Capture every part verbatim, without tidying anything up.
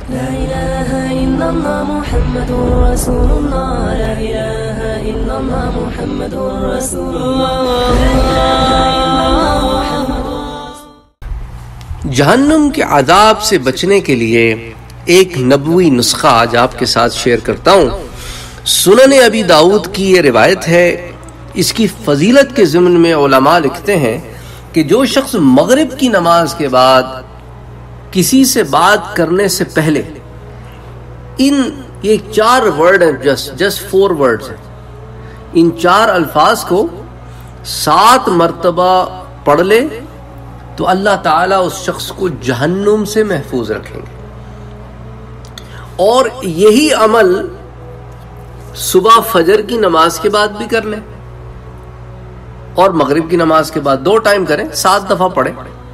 لا إله إلا الله محمد رسول الله لا إله إلا الله محمد رسول الله لا إله إلا الله محمد. جہنم کے عذاب سے بچنے کے لیے ایک نبوی نسخہ آج آپ کے ساتھ شیئر کرتا ہوں. سنن ابی داؤد کی یہ روایت ہے. اس کی فضیلت کے ضمن میں علماء لکھتے ہیں کہ جو شخص مغرب کی نماز کے بعد کسی سے بات کرنے سے پہلے ان یہ چار ورڈ ہیں، جسٹ جسٹ فور ورڈز ہیں، ان چار الفاظ کو سات مرتبہ پڑھ لے تو اللہ تعالیٰ اس شخص کو جہنم سے محفوظ رکھیں گے. اور یہی عمل صبح فجر کی نماز کے بعد بھی کر لیں اور مغرب کی نماز کے بعد دو ٹائم کریں، سات دفعہ پڑھیں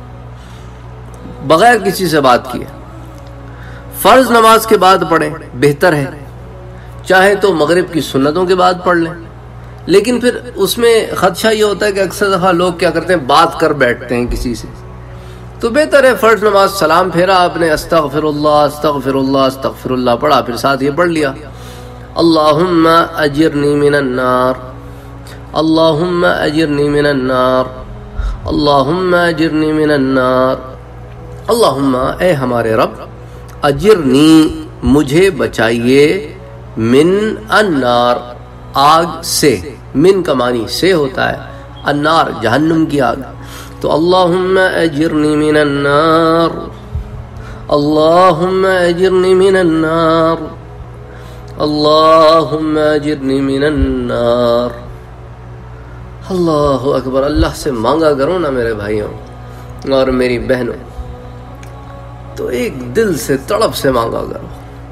بغیر کسی سے بات کیے. فرض نماز کے بعد پڑھیں، بہتر ہے. چاہے تو مغرب کی سنتوں کے بعد پڑھ لیں، لیکن پھر اس میں خدشہ یہ ہوتا ہے کہ اکثر دفعہ لوگ کیا کرتے ہیں، بات کر بیٹھتے ہیں کسی سے. تو بہتر ہے فرض نماز سلام پھیرا آپ نے، استغفر اللہ استغفر اللہ استغفر اللہ پڑھا، پھر ساتھ یہ پڑھ لیا اللہم اجرنی من النار اللہم اجرنی من النار اللہم اجرنی من النار. اللہم اے ہمارے رب، اجرنی مجھے بچائیے، من النار آگ سے. من کا معنی سے ہوتا ہے، النار جہنم کی آگ. تو اللہم اجرنی من النار اللہم اجرنی من النار اللہم اجرنی من النار. اللہ اکبر. اللہ سے مانگا کرو نا میرے بھائیوں اور میری بہنوں، تو ایک دل سے تڑپ سے مانگا کرو.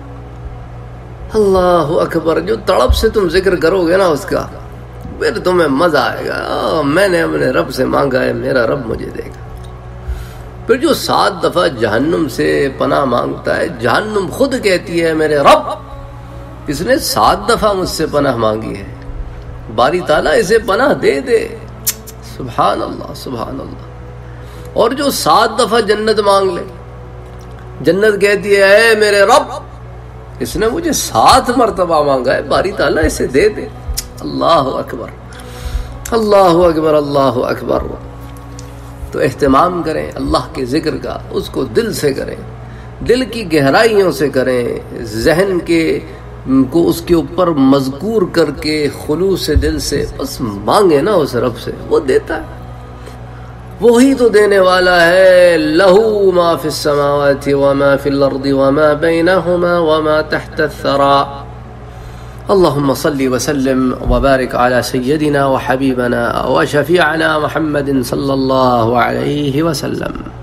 اللہ اکبر. جو تڑپ سے تم ذکر کرو گے نا اس کا، پھر تمہیں مزہ آئے گا. میں نے اپنے رب سے مانگا ہے، میرا رب مجھے دے گا. پھر جو سات دفعہ جہنم سے پناہ مانگتا ہے، جہنم خود کہتی ہے میرے رب اس نے سات دفعہ مجھ سے پناہ مانگی ہے، باری تعالیٰ اسے پناہ دے دے. سبحان اللہ سبحان اللہ. اور جو سات دفعہ جنت مانگ لے، جنت کہتی ہے اے میرے رب اس نے مجھے سات مرتبہ مانگا ہے، باری تعالیٰ اسے دے دے. اللہ اکبر اللہ اکبر اللہ اکبر. تو اہتمام کریں اللہ کے ذکر کا، اس کو دل سے کریں، دل کی گہرائیوں سے کریں، ذہن کے کو اس کے اوپر مذکور کر کے خلوص دل سے بس مانگے نا اس رب سے، وہ دیتا ہے. وہی تو دینے والا ہے. لہو ما فی السماوات وما فی الارض وما بینہما وما تحت الثرى. اللهم صل وسلم وبارك على سيدنا وحبيبنا وشفيعنا محمد صلى الله عليه وسلم.